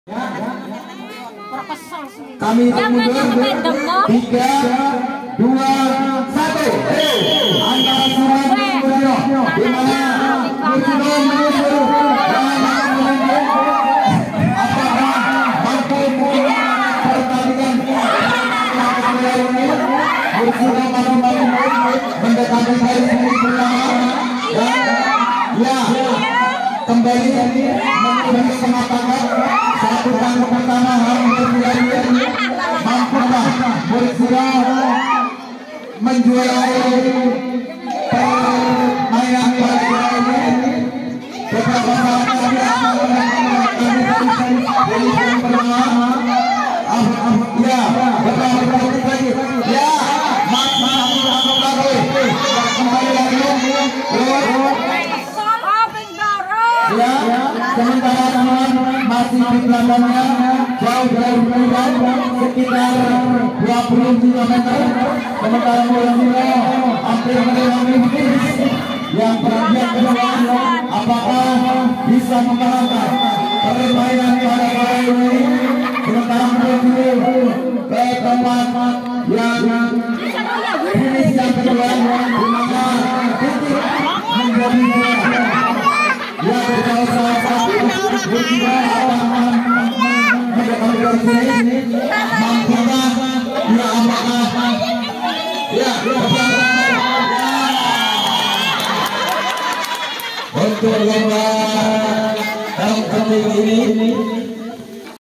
Kami mundur 3, 2, 1. Antara Surat Murjo di mana Murjo menuju apakah mampu pertandingan ini Murjo mampu mendekati hari ini pertama ya kembali menuju kematangan satu tangga pertama harus mampukah Murjo menjuarai permainan pada ini beberapa saat lagi ya kembali lagi ya sementara teman masih di belakangnya jauh dari bulan sekitar 20 km sementara Murjo hampir melewati finish yang bagian kedua apakah bisa memenangkan permainan pada kali ini sementara Murjo ke tempat yang finish yang kedua di mana titik menjadi ya bersama-sama Murjo mampukah ya apakah ya untuk